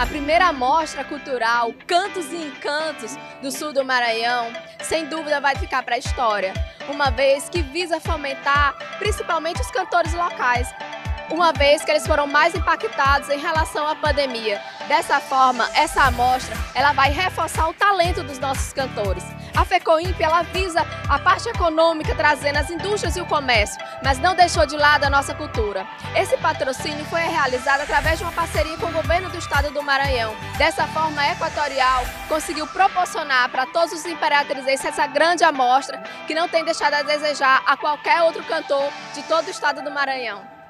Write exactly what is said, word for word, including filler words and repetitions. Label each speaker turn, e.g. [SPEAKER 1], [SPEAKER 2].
[SPEAKER 1] A primeira mostra cultural, Cantos e Encantos do Sul do Maranhão, sem dúvida vai ficar para a história, uma vez que visa fomentar principalmente os cantores locais, uma vez que eles foram mais impactados em relação à pandemia. Dessa forma, essa amostra ela vai reforçar o talento dos nossos cantores. A FECOIMP ela visa a parte econômica, trazendo as indústrias e o comércio, mas não deixou de lado a nossa cultura. Esse patrocínio foi realizado através de uma parceria com o governo do estado do Maranhão. Dessa forma, a Equatorial conseguiu proporcionar para todos os imperatrizenses essa grande amostra que não tem deixado a desejar a qualquer outro cantor de todo o estado do Maranhão.